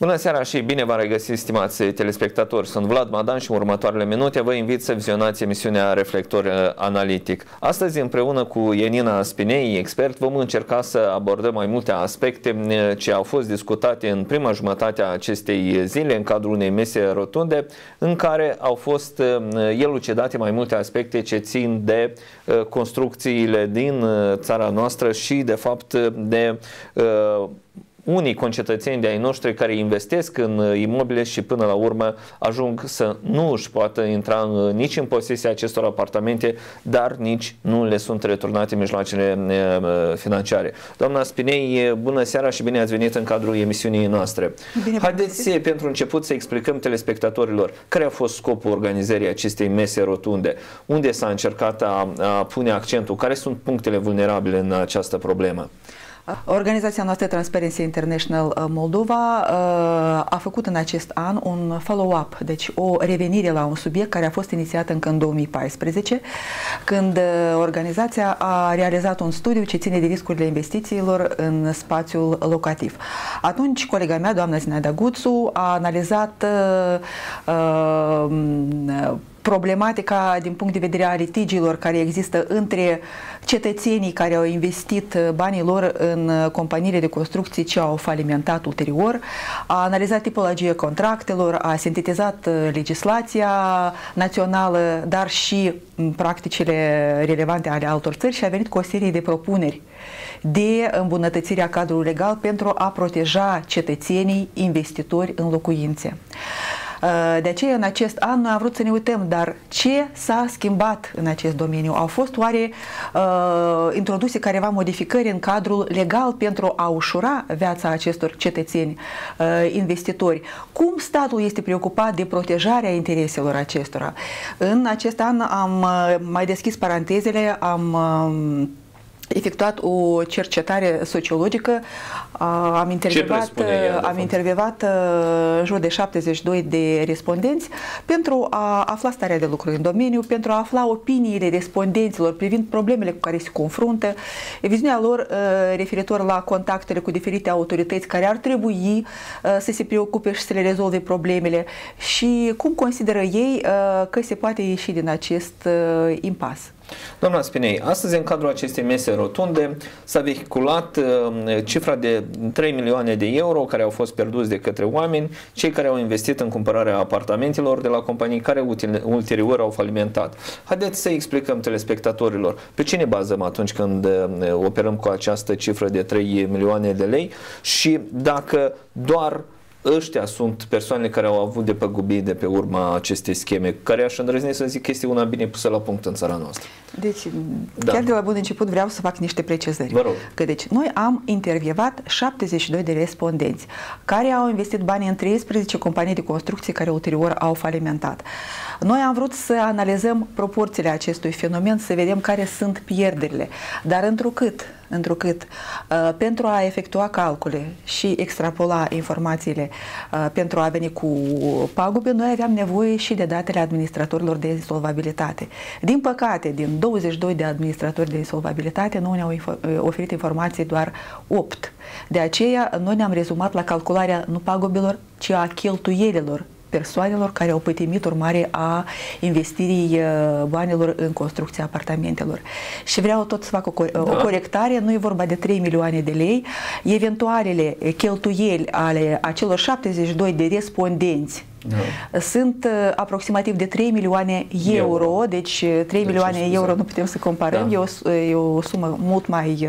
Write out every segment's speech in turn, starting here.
Bună seara și bine v-am regăsit, stimați telespectatori. Sunt Vlad Madan și în următoarele minute vă invit să vizionați emisiunea Reflector Analitic. Astăzi, împreună cu Janina Spinei, expert, vom încerca să abordăm mai multe aspecte ce au fost discutate în prima jumătate a acestei zile în cadrul unei mese rotunde, în care au fost elucidate mai multe aspecte ce țin de construcțiile din țara noastră și, de fapt, de unii concetățeni de-ai noștri care investesc în imobile și până la urmă ajung să nu își poată intra nici în posesia acestor apartamente, dar nici nu le sunt returnate mijloacele financiare. Doamna Spinei, bună seara și bine ați venit în cadrul emisiunii noastre. Haideți pentru început să explicăm telespectatorilor care a fost scopul organizării acestei mese rotunde, unde s-a încercat a pune accentul, care sunt punctele vulnerabile în această problemă. Organizația noastră Transparency International Moldova a făcut în acest an un follow-up, deci o revenire la un subiect care a fost inițiat încă în 2014, când organizația a realizat un studiu ce ține de riscurile investițiilor în spațiul locativ. Atunci, colega mea, doamna Zinaida Guțu, a analizat problematica din punct de vedere a litigiilor care există între cetățenii care au investit banii lor în companiile de construcții ce au falimentat ulterior, a analizat tipologia contractelor, a sintetizat legislația națională, dar și practicile relevante ale altor țări și a venit cu o serie de propuneri de îmbunătățirea cadrului legal pentru a proteja cetățenii investitori în locuințe. De aceea, în acest an, noi am vrut să ne uităm, dar ce s-a schimbat în acest domeniu? Au fost oare introduse careva modificări în cadrul legal pentru a ușura viața acestor cetățeni investitori? Cum statul este preocupat de protejarea intereselor acestora? În acest an am mai deschis parantezele, am efectuat o cercetare sociologică, am intervievat în jur de 72 de respondenți pentru a afla starea de lucru în domeniu, pentru a afla opiniile respondenților privind problemele cu care se confruntă, viziunea lor referitor la contactele cu diferite autorități care ar trebui să se preocupe și să le rezolve problemele și cum consideră ei că se poate ieși din acest impas. Doamna Spinei, astăzi în cadrul acestei mese rotunde s-a vehiculat cifra de 3 milioane de euro care au fost pierduți de către oameni, cei care au investit în cumpărarea apartamentelor de la companii care ulterior au falimentat. Haideți să explicăm telespectatorilor pe ce ne bazăm atunci când operăm cu această cifră de 3 milioane de lei și dacă doar ăștia sunt persoanele care au avut de păgubiri de pe urma acestei scheme, care aș îndrăzni să zic că este una bine pusă la punct în țara noastră. Deci, chiar de la bun început vreau să fac niște precizări. Vă rog. Că, deci, noi am intervievat 72 de respondenți care au investit bani în 13 companii de construcții care ulterior au falimentat. Noi am vrut să analizăm proporțiile acestui fenomen, să vedem care sunt pierderile, dar întrucât pentru a efectua calcule și extrapola informațiile pentru a veni cu pagube, noi aveam nevoie și de datele administratorilor de insolvabilitate. Din păcate, din 22 de administratori de insolvabilitate, noi ne-au oferit informații doar 8. De aceea, noi ne-am rezumat la calcularea nu pagubelor, ci a cheltuielilor persoanelor care au pătimit urmare a investirii banilor în construcția apartamentelor. Și vreau tot să fac o corectare, nu e vorba de 3 milioane de lei, eventualele cheltuieli ale acelor 72 de respondenți sunt aproximativ de 3 milioane euro, deci 3 milioane euro nu putem să comparăm, e o sumă mult mai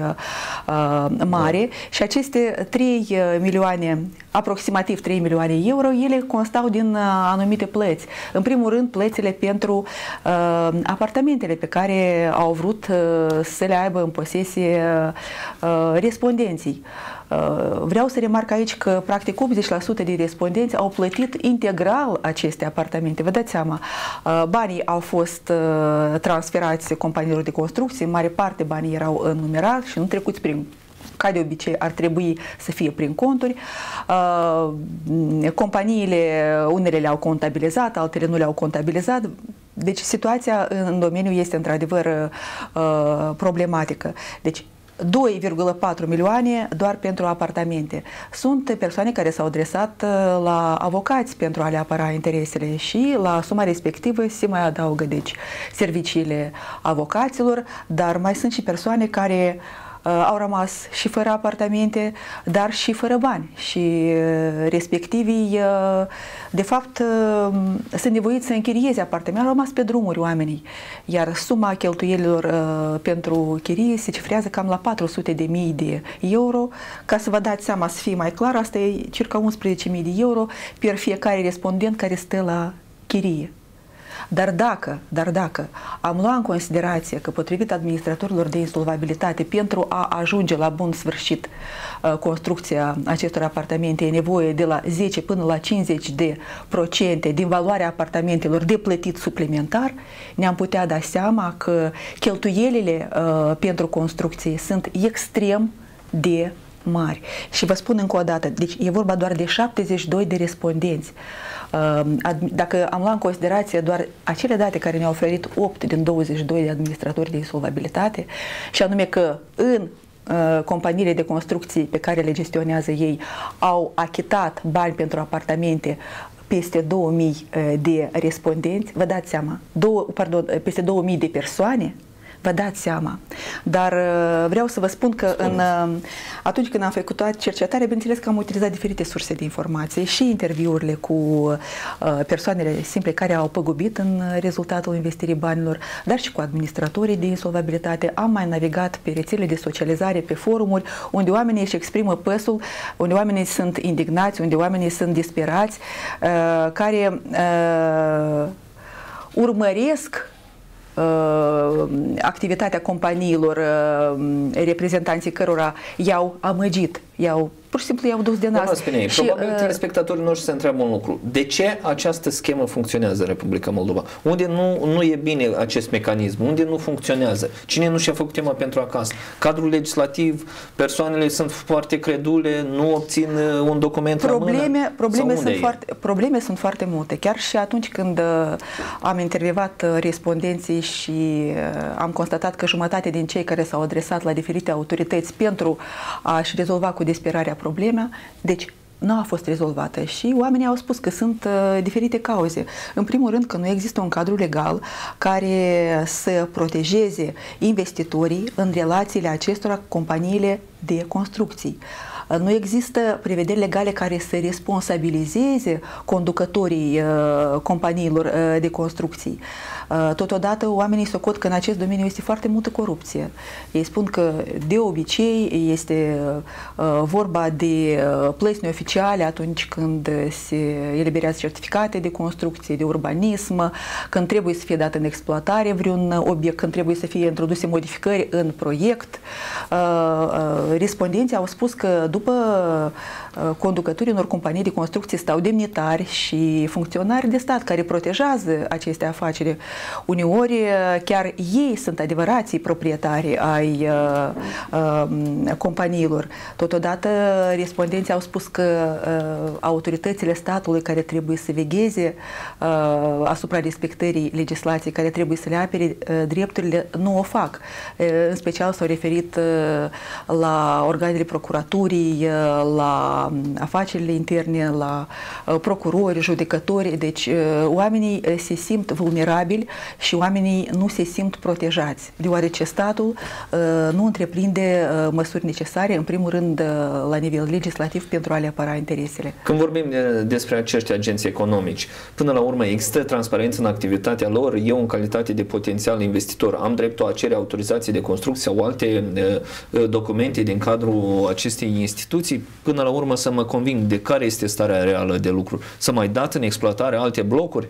mare și aceste 3 milioane, aproximativ 3 milioane euro, ele constau din anumite plăți. În primul rând, plățile pentru apartamentele pe care au vrut să le aibă în posesie respondenții. Vreau să remarc aici că practic 80% din respondenți au plătit integral aceste apartamente. Vă dați seama, banii au fost transferați companiilor de construcții, în mare parte banii erau în numerar și nu trecuți prin, ca de obicei ar trebui să fie prin conturi. Companiile, unele le-au contabilizat, altele nu le-au contabilizat. Deci situația în domeniu este într-adevăr problematică. Deci 2,4 milioane doar pentru apartamente. Sunt persoane care s-au adresat la avocați pentru a le apăra interesele și la suma respectivă se mai adaugă deci serviciile avocaților, dar mai sunt și persoane care au rămas și fără apartamente, dar și fără bani și respectivii de fapt sunt nevoiți să închirieze apartamente, au rămas pe drumuri oamenii, iar suma cheltuielilor pentru chirie se cifrează cam la 400.000 de euro. Ca să vă dați seama, să fie mai clar, asta e circa 11.000 de euro per fiecare respondent care stă la chirie. Dar dacă am luat în considerație că potrivit administratorilor de insolvabilitate pentru a ajunge la bun sfârșit construcția acestor apartamente e nevoie de la 10 până la 50% din valoarea apartamentelor de plătit suplimentar, ne-am putea da seama că cheltuielile pentru construcție sunt extrem de mari. Și vă spun încă o dată, deci e vorba doar de 72 de respondenți. Dacă am luat în considerație doar acele date care ne-au oferit 8 din 22 de administratori de insolvabilitate, și anume că în companiile de construcții pe care le gestionează ei au achitat bani pentru apartamente peste 2000 de respondenți, vă dați seama, peste 2000 de persoane, vă dați seama. Dar vreau să vă spun că atunci când am făcut cercetare, bineînțeles că am utilizat diferite surse de informație și interviurile cu persoanele simple care au păgubit în rezultatul investirii banilor, dar și cu administratorii de insolvabilitate. Am mai navigat pe rețelele de socializare, pe forumuri, unde oamenii își exprimă păsul, unde oamenii sunt indignați, unde oamenii sunt disperați, care urmăresc activitatea companiilor, reprezentanții cărora i-au amăgit, pur și simplu i-au dus de nas. Spinei, probabil telespectatorii noștri se întreabă un lucru. De ce această schemă funcționează în Republica Moldova? Unde nu e bine acest mecanism? Unde nu funcționează? Cine nu și-a făcut tema pentru acasă? Cadrul legislativ, persoanele sunt foarte credule, nu obțin un document la mână? Probleme sunt foarte multe. Chiar și atunci când am intervievat respondenții și am constatat că jumătate din cei care s-au adresat la diferite autorități pentru a-și rezolva cu disperarea problema, deci nu a fost rezolvată și oamenii au spus că sunt diferite cauze. În primul rând că nu există un cadru legal care să protejeze investitorii în relațiile acestora cu companiile de construcții. Nu există prevederi legale care să responsabilizeze conducătorii companiilor de construcții. Totodată, oamenii socot că în acest domeniu este foarte multă corupție. Ei spun că de obicei este vorba de plăți neoficiale atunci când se eliberează certificate de construcție, de urbanism, când trebuie să fie dat în exploatare vreun obiect, când trebuie să fie introduse modificări în proiect. Respondenții au spus că după conducătorii unor companii de construcție stau demnitari și funcționari de stat care protejează aceste afaceri. Uneori chiar ei sunt adevărații proprietari ai companiilor. Totodată respondenții au spus că autoritățile statului care trebuie să vegheze asupra respectării legislației, care trebuie să le apere drepturile, nu o fac. În special s-au referit la organele procuraturii, la afacerile interne, la procurori, judecători. Deci oamenii se simt vulnerabili și oamenii nu se simt protejați, deoarece statul nu întreprinde măsuri necesare, în primul rând la nivel legislativ, pentru a le apăra interesele. Când vorbim despre acești agenți economici, până la urmă există transparență în activitatea lor? Eu, în calitate de potențial investitor, am dreptul a cere autorizații de construcție sau alte documente din cadrul acestei instituții, până la urmă să mă conving de care este starea reală de lucru? Să mai dat în exploatare alte blocuri?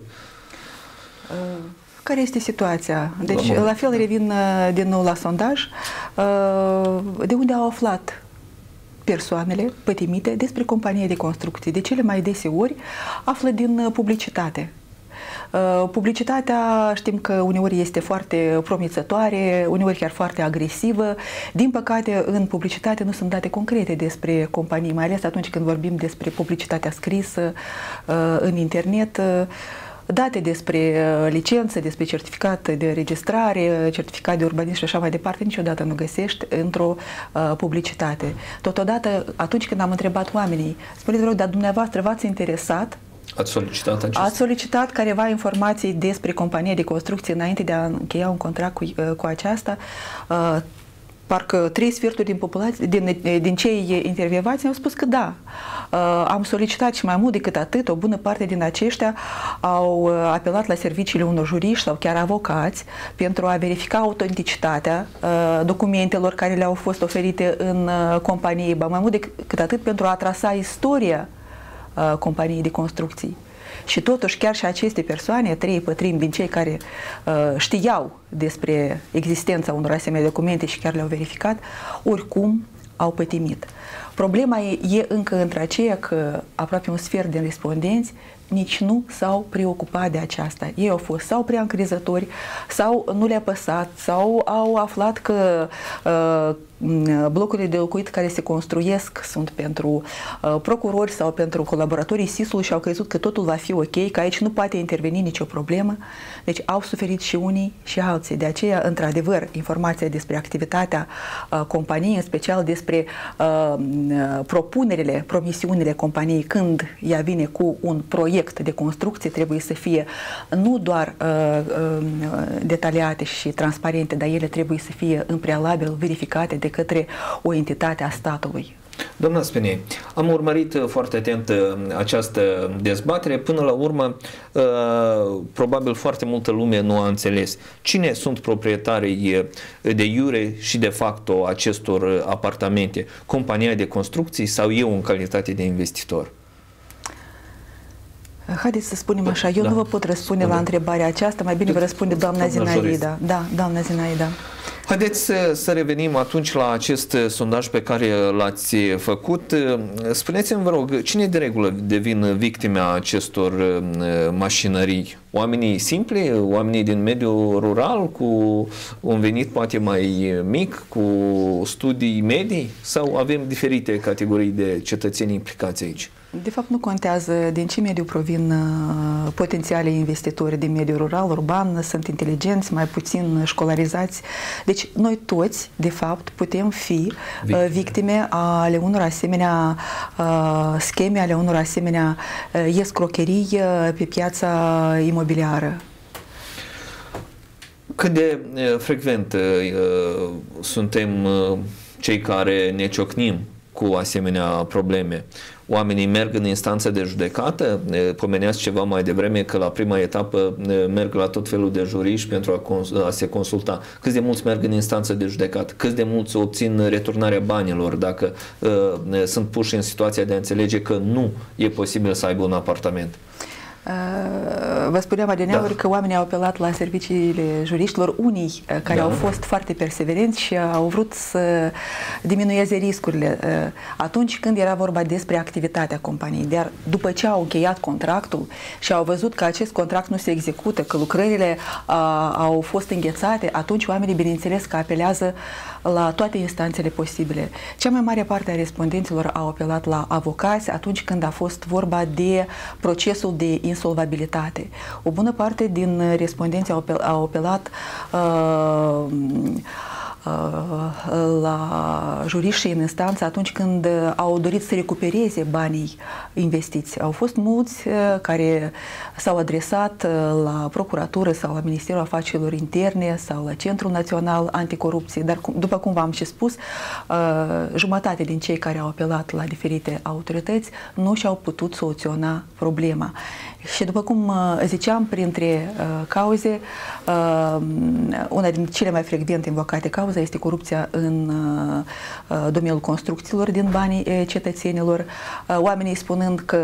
Care este situația? Deci, la fel revin din nou la sondaj. De unde au aflat persoanele pătimite despre companii de construcții? De cele mai deseori află din publicitate. Publicitatea știm că uneori este foarte promițătoare, uneori chiar foarte agresivă. Din păcate, în publicitate nu sunt date concrete despre companii, mai ales atunci când vorbim despre publicitatea scrisă în internet. date despre licență, despre certificat de înregistrare, certificat de urbanism și așa mai departe, niciodată nu găsești într-o publicitate. Totodată, atunci când am întrebat oamenii, spuneți, rog, dar dumneavoastră v-ați interesat? Ați solicitat acest? Ați solicitat careva informații despre compania de construcție înainte de a încheia un contract cu aceasta? Parcă 3/4 din populație, din cei intervievați ne-au spus că da. Am solicitat și mai mult decât atât, o bună parte din aceștia au apelat la serviciile unor juriști sau chiar avocați pentru a verifica autenticitatea documentelor care le-au fost oferite în companie, mai mult decât atât pentru a trasa istoria companiei de construcții. Și totuși, chiar și aceste persoane, 3/4 din cei care știau despre existența unor asemenea documente și chiar le-au verificat, oricum au pătimit. Problema e încă între aceia că aproape un sfert din respondenți nici nu s-au preocupat de aceasta. Ei au fost sau prea încrezători, sau nu le-a păsat, sau au aflat că blocurile de locuit care se construiesc sunt pentru procurori sau pentru colaboratorii SIS-ului și au crezut că totul va fi ok, că aici nu poate interveni nicio problemă. Deci au suferit și unii și alții. De aceea, într-adevăr, informația despre activitatea companiei, în special despre propunerile, promisiunile companiei când ea vine cu un proiect de construcție, trebuie să fie nu doar detaliate și transparente, dar ele trebuie să fie în prealabil verificate de către o entitate a statului. Doamna Spinei, am urmărit foarte atent această dezbatere. Până la urmă, probabil foarte multă lume nu a înțeles cine sunt proprietarii de iure și de facto acestor apartamente. Compania de construcții sau eu în calitate de investitor? Haideți să spunem așa, eu nu vă pot răspunde la întrebarea aceasta, mai bine vă răspunde doamna Zinaida. Da, doamna Zinaida. Haideți să revenim atunci la acest sondaj pe care l-ați făcut. Spuneți-mi, vă rog, cine de regulă devin victime a acestor mașinării? Oamenii simpli, oamenii din mediul rural, cu un venit poate mai mic, cu studii medii? Sau avem diferite categorii de cetățeni implicați aici? De fapt, nu contează din ce mediu provin potențialii investitori din mediul rural, urban, sunt inteligenți, mai puțin școlarizați. Deci, noi toți, de fapt, putem fi victime ale unor asemenea scheme, ale unor asemenea escrocherii pe piața imobiliară. Cât de frecvent suntem cei care ne ciocnim cu asemenea probleme? Oamenii merg în instanță de judecată, pomeneați ceva mai devreme că la prima etapă merg la tot felul de juriști pentru a se consulta. Câți de mulți merg în instanță de judecată? Câți de mulți obțin returnarea banilor dacă sunt puși în situația de a înțelege că nu e posibil să aibă un apartament? Vă spuneam adineauri că oamenii au apelat la serviciile juriștilor, unii care au fost foarte perseverenți și au vrut să diminueze riscurile atunci când era vorba despre activitatea companiei. Dar după ce au încheiat contractul și au văzut că acest contract nu se execută, că lucrările au fost înghețate, atunci oamenii, bineînțeles, că apelează la toate instanțele posibile. Cea mai mare parte a respondenților au apelat la avocați atunci când a fost vorba de procesul de insolvabilitate. O bună parte din respondenți au apelat la juriști în instanță atunci când au dorit să recupereze banii investiți. Au fost mulți care s-au adresat la procuratură sau la Ministerul Afacerilor Interne sau la Centrul Național Anticorupție, dar după cum v-am și spus, jumătate din cei care au apelat la diferite autorități nu și-au putut soluționa problema. Și după cum ziceam, printre cauze, una din cele mai frecvent invocate cauze este corupția în domeniul construcțiilor din banii cetățenilor, oamenii spunând că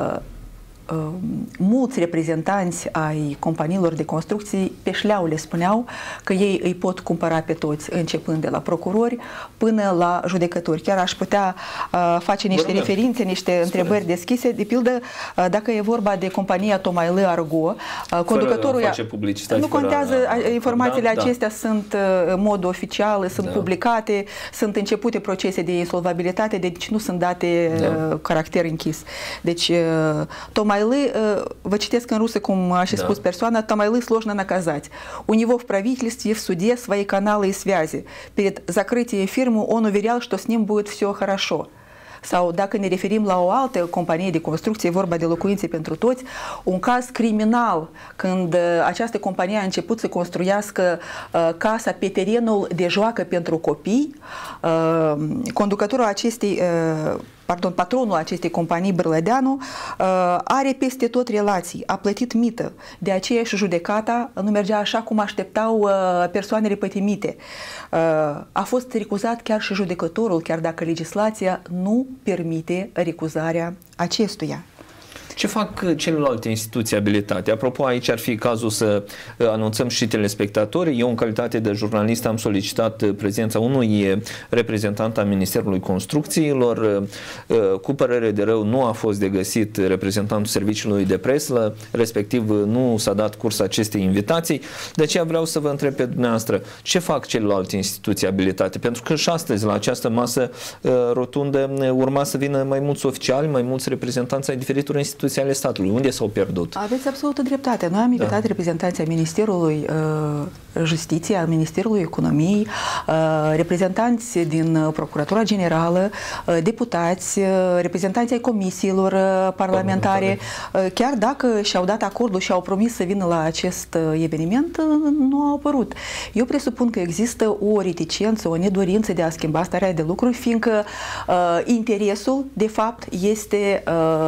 mulți reprezentanți ai companiilor de construcții pe șleau le spuneau că ei îi pot cumpăra pe toți, începând de la procurori până la judecători. Chiar aș putea face niște referințe, niște întrebări deschise. De pildă, dacă e vorba de compania Tocmai L. Argo, conducătorul... Nu contează, informațiile acestea sunt în mod oficial, sunt publicate, sunt începute procese de insolvabilitate, deci nu sunt date caracter închis. Deci, Tocmai vă citesc în rusă cum a și spus persoana, тамайлы сложно наказать. У него в правительстве, в суде свои каналы и связи. Перед закрытием фирмы он уверял, что с ним будет все хорошо. Sau dacă ne referim la o altă companie de construcție, vorba de Locuințe pentru Toți, un caz criminal când această companie a început să construiască casa pe terenul de joacă pentru copii. Conducătorul acestei patronul acestei companii, Bârlădeanu, are peste tot relații, a plătit mită. De aceea și judecata nu mergea așa cum așteptau persoanele pătimite. A fost recuzat chiar și judecătorul, chiar dacă legislația nu permite recuzarea acestuia. Ce fac celelalte instituții abilitate? Apropo, aici ar fi cazul să anunțăm și telespectatorii. Eu, în calitate de jurnalist, am solicitat prezența unui reprezentant al Ministerului Construcțiilor. Cu părere de rău, nu a fost de găsit reprezentantul serviciului de presă, respectiv nu s-a dat curs acestei invitații. De aceea vreau să vă întreb pe dumneavoastră, ce fac celelalte instituții abilitate? Pentru că și astăzi, la această masă rotundă, urma să vină mai mulți oficiali, mai mulți reprezentanți ai diferitor instituții ale statului. Unde s-au pierdut? Aveți absolută dreptate. Noi am invitat reprezentanții Ministerului Justiției, al Ministerului Economiei, reprezentanți din Procuratura Generală, deputați, reprezentanții ai comisiilor parlamentare. Chiar dacă și-au dat acordul și au promis să vină la acest eveniment, nu au apărut. Eu presupun că există o reticență, o nedorință de a schimba starea de lucruri, fiindcă interesul, de fapt, este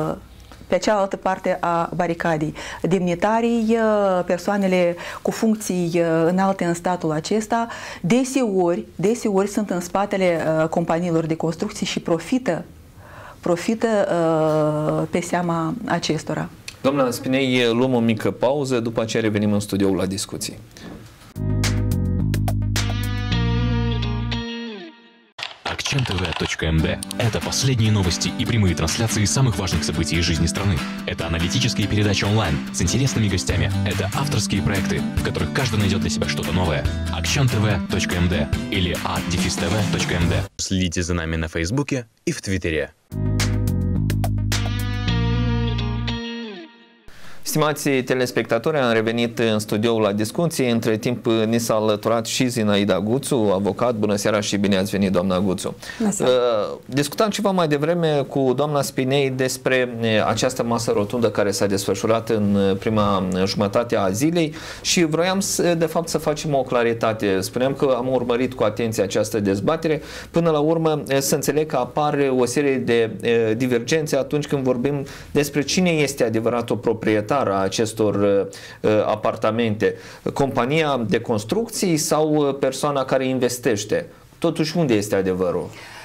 pe cealaltă parte a baricadei. Demnitarii, persoanele cu funcții înalte în statul acesta, deseori sunt în spatele companiilor de construcții și profită pe seama acestora. Doamna Spinei, luăm o mică pauză, după aceea revenim în studioul la discuții. AkcentTV.md – это последние новости и прямые трансляции самых важных событий из жизни страны. Это аналитические передачи онлайн с интересными гостями. Это авторские проекты, в которых каждый найдет для себя что-то новое. AkcentTV.md или a-tv.md. Следите за нами на Фейсбуке и в Твиттере. Stimați telespectatori, am revenit în studioul la discuții. Între timp ni s-a alăturat și Zinaida Guțu, avocat. Bună seara și bine ați venit, doamna Guțu. Discutam ceva mai devreme cu doamna Spinei despre această masă rotundă care s-a desfășurat în prima jumătate a zilei și vroiam de fapt să facem o claritate. Spuneam că am urmărit cu atenție această dezbatere. Până la urmă să înțeleg că apare o serie de divergențe atunci când vorbim despre cine este adevăratul proprietar a acestor apartamente, compania de construcții sau persoana care investește? Totuși, unde este adevărul?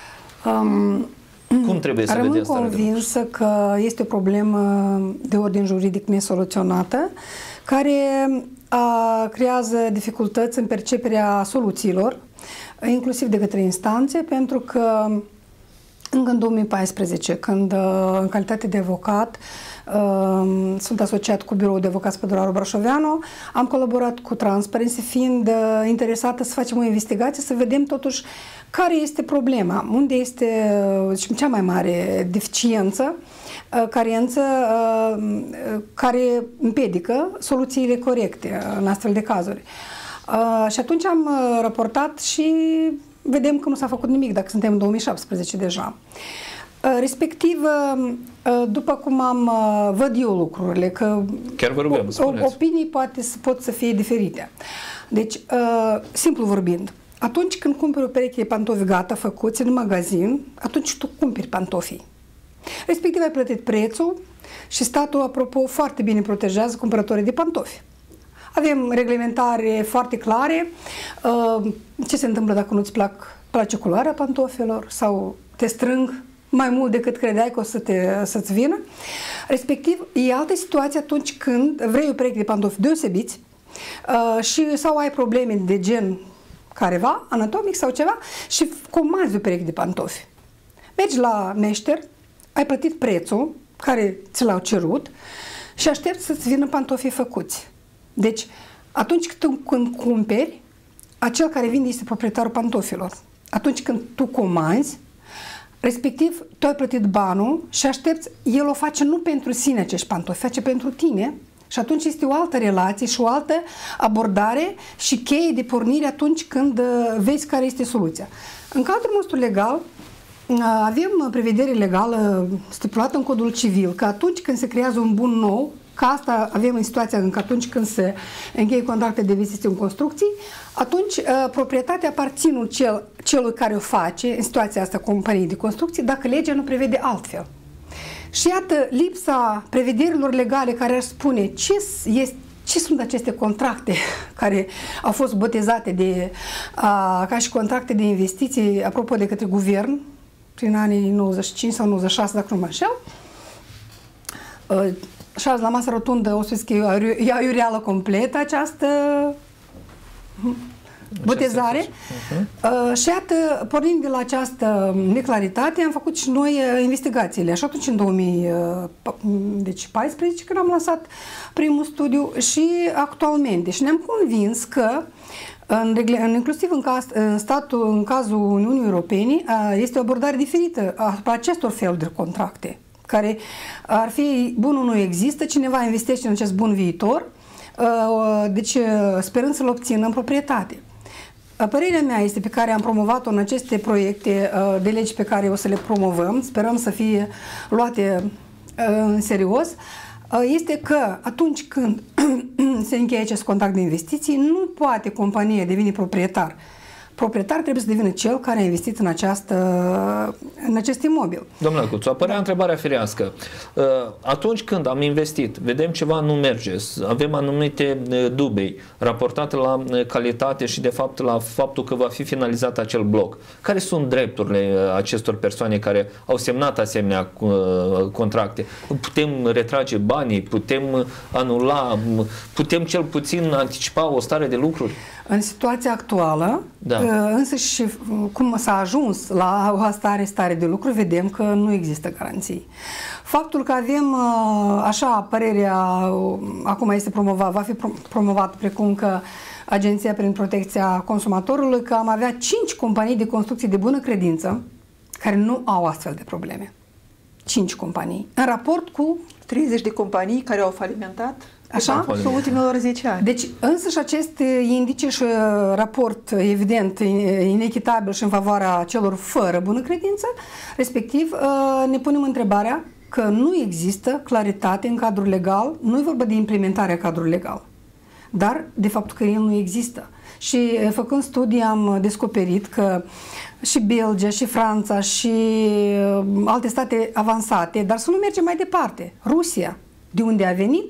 Cum trebuie să vedem starea? Rămân convinsă că este o problemă de ordin juridic nesoluționată, care creează dificultăți în perceperea soluțiilor, inclusiv de către instanțe, pentru că încă în 2014, când în calitate de avocat sunt asociat cu biroul de avocați Păduraru Brașoveanu, am colaborat cu Transparency, fiind interesată să facem o investigație, să vedem totuși care este problema, unde este cea mai mare deficiență, carență care împiedică soluțiile corecte în astfel de cazuri. Și atunci am raportat și vedem că nu s-a făcut nimic, dacă suntem în 2017 deja. Respectiv, după cum văd eu lucrurile, că chiar vă rugăm, opinii pot să fie diferite. Deci, simplu vorbind, atunci când cumperi o pereche de pantofi gata, făcuți în magazin, atunci tu cumperi pantofii. Respectiv, ai plătit prețul și statul, apropo, foarte bine protejează cumpărătorii de pantofi. Avem reglementare foarte clare, ce se întâmplă dacă nu-ți place culoarea pantofilor sau te strâng mai mult decât credeai că o să-ți vină. Respectiv, e altă situație atunci când vrei o pereche de pantofi deosebiți sau ai probleme de gen careva, anatomic sau ceva și comanzi o pereche de pantofi. Mergi la meșter, ai plătit prețul care ți l-au cerut și aștepți să-ți vină pantofii făcuți. Deci, atunci când cumperi, acel care vinde este proprietarul pantofilor. Atunci când tu comanzi, Respectiv, tu ai plătit banul și aștepți, el o face nu pentru sine acești pantofi, face pentru tine. Și atunci este o altă relație și o altă abordare și cheie de pornire atunci când vezi care este soluția. În cadrul nostru legal, avem prevedere legală stipulată în Codul Civil că atunci când se creează un bun nou, că asta avem în situația în că atunci când se încheie contracte de investiții în construcții, atunci proprietatea aparține celui care o face, în situația asta companiei de construcții, dacă legea nu prevede altfel. Și iată, lipsa prevederilor legale care ar spune ce sunt aceste contracte care au fost botezate ca și contracte de investiții, apropo de către guvern, prin anii 95 sau 96, dacă nu mă înșel. Și azi la masă rotundă o să zic că e aiureală completă această botezare. Și iată, pornind de la această neclaritate, am făcut și noi investigațiile. Și atunci, în 2014, când am lansat primul studiu, și actualmente. Și ne-am convins că, inclusiv în cazul Uniunii Europene, este o abordare diferită asupra acestor feluri de contracte, care ar fi, bunul nu există, cineva investește în acest bun viitor, deci sperând să-l obțină în proprietate. Părerea mea este, pe care am promovat-o în aceste proiecte de legi pe care o să le promovăm, sperăm să fie luate în serios, este că atunci când se încheie acest contract de investiții, nu poate compania deveni proprietar. Proprietar trebuie să devină cel care a investit în acest imobil. Domnule Cuțu, apărea întrebarea firească. Atunci când am investit, vedem ceva nu merge, avem anumite dubii raportate la calitate și de fapt la faptul că va fi finalizat acel bloc. Care sunt drepturile acestor persoane care au semnat asemenea contracte? Putem retrage banii, putem anula, putem cel puțin anticipa o stare de lucruri? În situația actuală, însă și cum s-a ajuns la o stare de lucru, vedem că nu există garanții. Faptul că avem așa părerea, acum este promovat, va fi promovat precum că Agenția prin Protecția Consumatorului, că am avea 5 companii de construcții de bună credință care nu au astfel de probleme. 5 companii. În raport cu 30 de companii care au falimentat. Așa? În ultimilor 10 ani. Deci, însăși acest indice și raport, evident, inechitabil și în favoarea celor fără bună credință, respectiv, ne punem întrebarea că nu există claritate în cadrul legal, nu e vorba de implementarea cadrului legal, dar de faptul că el nu există. Și făcând studii am descoperit că și Belgia, și Franța, și alte state avansate, dar să nu mergem mai departe, Rusia, de unde a venit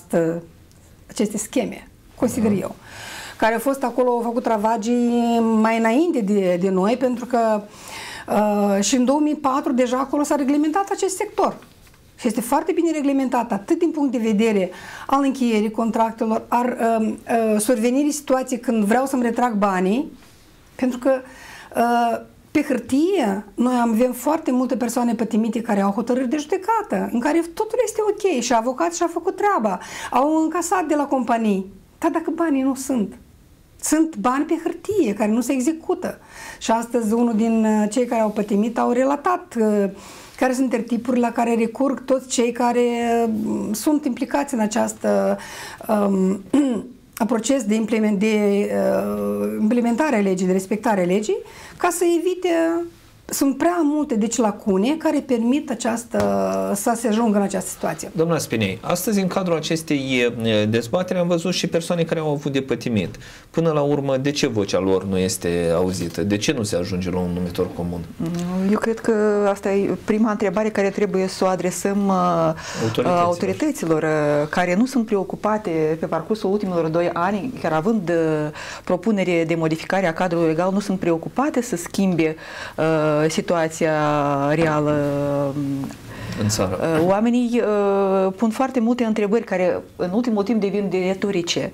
aceste scheme, consider eu, care au fost acolo, au făcut ravagii mai înainte de noi, pentru că și în 2004 deja acolo s-a reglementat acest sector. Și este foarte bine reglementat, atât din punct de vedere al încheierii contractelor, al survenirii situații când vreau să-mi retrag banii, pentru că pe hârtie, noi avem foarte multe persoane pătimite care au hotărâri de judecată, în care totul este ok și avocatul și-a făcut treaba, au încasat de la companii. Dar dacă banii nu sunt, sunt bani pe hârtie care nu se execută. Și astăzi unul din cei care au pătimit au relatat care sunt tertipuri la care recurg toți cei care sunt implicați în această proces de implementare a legii, de respectare a legii, ca să evite, sunt prea multe deci lacune care permit să se ajungă în această situație. Doamna Spinei, astăzi în cadrul acestei dezbateri am văzut și persoane care au avut de pătimit. Până la urmă, de ce vocea lor nu este auzită? De ce nu se ajunge la un numitor comun? Eu cred că asta e prima întrebare care trebuie să o adresăm autorităților care nu sunt preocupate pe parcursul ultimilor 2 ani, chiar având propunere de modificare a cadrului legal, nu sunt preocupate să schimbe situația reală în țară. Oamenii pun foarte multe întrebări care în ultimul timp devin de retorice.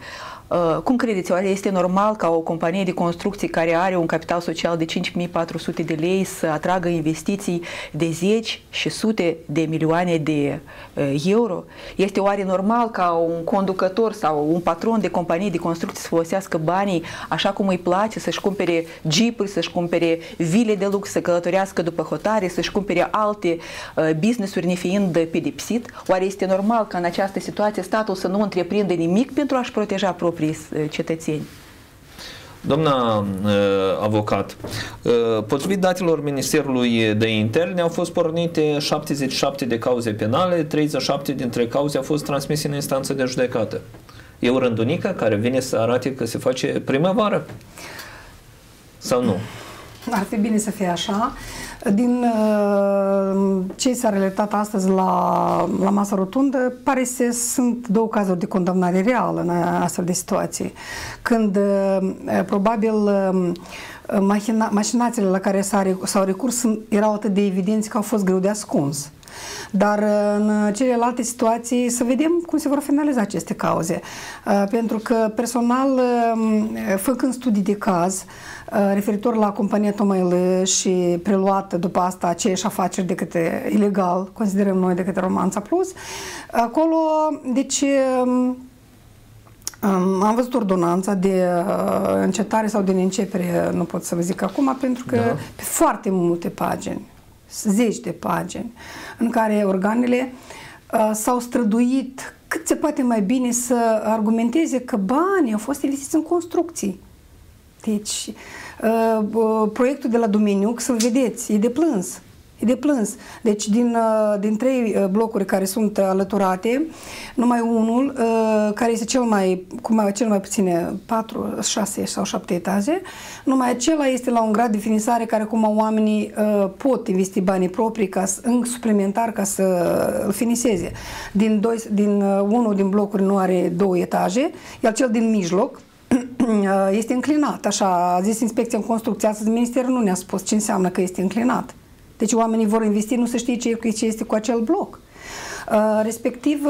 Cum credeți, oare este normal ca o companie de construcții care are un capital social de 5.400 de lei să atragă investiții de 10 și sute de milioane de euro? Este oare normal ca un conducător sau un patron de companie de construcții să folosească banii așa cum îi place, să-și cumpere jeepuri, să-și cumpere vile de lux, să călătorească după hotare, să-și cumpere alte business-uri nefiind pedepsit? Oare este normal ca în această situație statul să nu întreprindă nimic pentru a-și proteja proprii cetățeni? Doamna avocat, potrivit datelor Ministerului de Interne, au fost pornite 77 de cauze penale, 37 dintre cauze au fost transmise în instanță de judecată. E o rândunică care vine să arate că se face primăvară? Sau nu? Ar fi bine să fie așa. Din ce s-a relatat astăzi la masa rotundă, pare să sunt două cazuri de condamnare reală în astfel de situații. Când probabil machinațiile la care s-au recurs erau atât de evidenți că au fost greu de ascuns. Dar în celelalte situații să vedem cum se vor finaliza aceste cauze. Pentru că personal, făcând studii de caz referitor la compania Tomail și preluată după asta aceeași afaceri de către ilegal, considerăm noi, de către Romanța Plus, acolo, deci am văzut ordonanța de încetare sau de neîncepere, nu pot să vă zic acum, pentru că pe foarte multe pagini, zeci de pagini, în care organele s-au străduit cât se poate mai bine să argumenteze că banii au fost investiți în construcții. Deci, proiectul de la Dumeniuc, să-l vedeți, e de plâns. E de plâns. Deci, din 3 blocuri care sunt alăturate, numai unul, care este cel mai puține 4, 6 sau 7 etaje, numai acela este la un grad de finisare care acum oamenii pot investi banii proprii în suplimentar ca să îl finiseze. Unul din blocuri nu are 2 etaje, iar cel din mijloc este înclinat, așa a zis Inspecția în Construcție. Astăzi Ministerul nu ne-a spus ce înseamnă că este înclinat. Deci oamenii vor investi, nu se știe ce este cu acel bloc. Respectiv,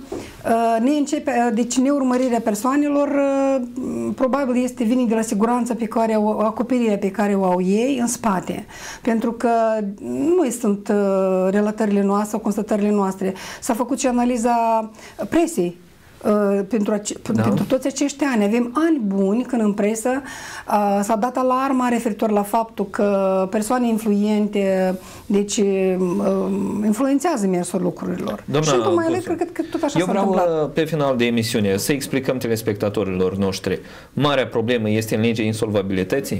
deci neurmărirea persoanelor probabil vine de la siguranța acoperirea pe care o au ei în spate. Pentru că nu sunt relatările noastre sau constatările noastre. S-a făcut și analiza presei. Pentru toți acești ani. Avem ani buni când în presă s-a dat alarma referitor la faptul că persoane influente influențează mersul lucrurilor. Doamna, și mai cred că tot așa eu s-a vreau întâmplat. pe final de emisiune să explicăm telespectatorilor noștri. Marea problemă este în legea insolvabilității?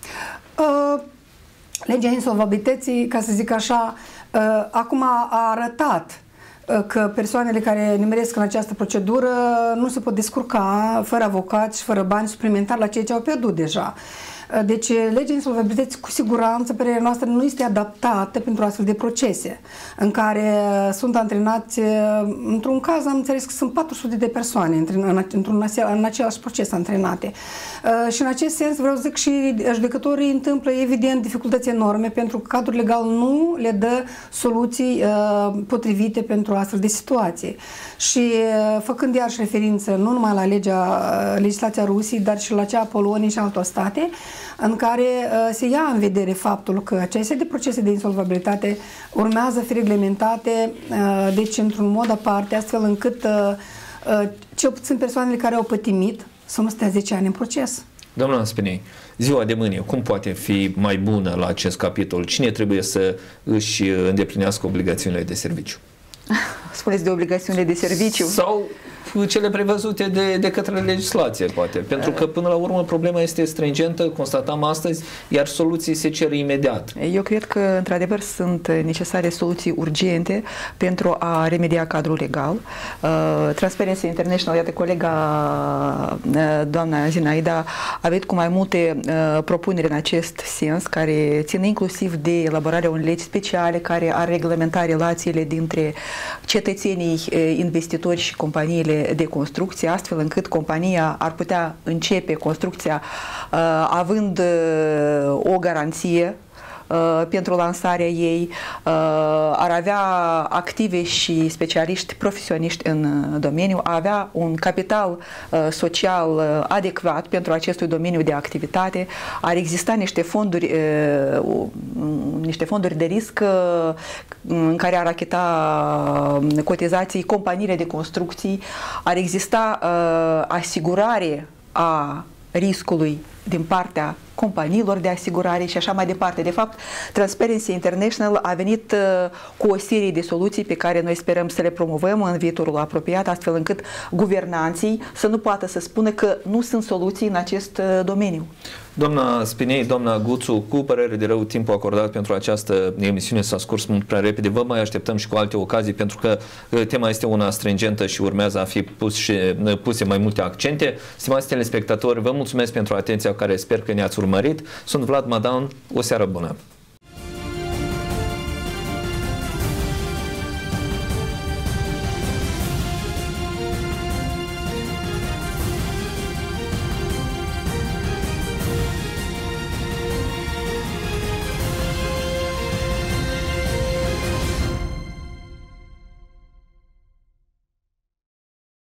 Legea insolvabilității, ca să zic așa, acum a arătat că persoanele care nimeresc în această procedură nu se pot descurca fără avocați și fără bani suplimentari la ceea ce au pierdut deja. Deci, legea insolvabilității, cu siguranță, părerea noastră, nu este adaptată pentru astfel de procese, în care sunt antrenați, într-un caz am înțeles că sunt 400 de persoane în același proces antrenate. Și în acest sens vreau să zic și judecătorii întâmplă, evident, dificultăți enorme, pentru că cadrul legal nu le dă soluții potrivite pentru astfel de situații. Și făcând iarăși referință nu numai la legislația Rusiei, dar și la cea a Poloniei și altor state, în care se ia în vedere faptul că aceste de procese de insolvabilitate urmează a fi reglementate, deci într-un mod aparte, astfel încât cel puțin persoanele care au pătimit să nu stea 10 ani în proces. Doamna Spinei, ziua de mâine, cum poate fi mai bună la acest capitol? Cine trebuie să își îndeplinească obligațiunile de serviciu? Spuneți de obligațiunile de serviciu? Sau cele prevăzute de către legislație, poate. Pentru că, până la urmă, problema este stringentă, constatam astăzi, iar soluții se cer imediat. Eu cred că, într-adevăr, sunt necesare soluții urgente pentru a remedia cadrul legal. Transparency International, iată, colega doamna Zinaida, aveți cu mai multe propuneri în acest sens, care țin inclusiv de elaborarea unei legi speciale care ar reglementa relațiile dintre cetățenii investitori și companiile de construcție, astfel încât compania ar putea începe construcția având o garanție pentru lansarea ei, ar avea active și specialiști profesioniști în domeniu, ar avea un capital social adecvat pentru acestui domeniu de activitate, ar exista niște fonduri de risc în care ar achita cotizații companiile de construcții, ar exista asigurare a riscului din partea companiilor de asigurare și așa mai departe. De fapt, Transparency International a venit cu o serie de soluții pe care noi sperăm să le promovăm în viitorul apropiat, astfel încât guvernanții să nu poată să spună că nu sunt soluții în acest domeniu. Doamna Spinei, doamna Guțu, cu părere de rău, timpul acordat pentru această emisiune s-a scurs mult prea repede. Vă mai așteptăm și cu alte ocazii, pentru că tema este una stringentă și urmează a fi puse mai multe accente. Stimați telespectatori, vă mulțumesc pentru atenția care sper că ne-ați urmărit. Sunt Vlad Madan, o seară bună!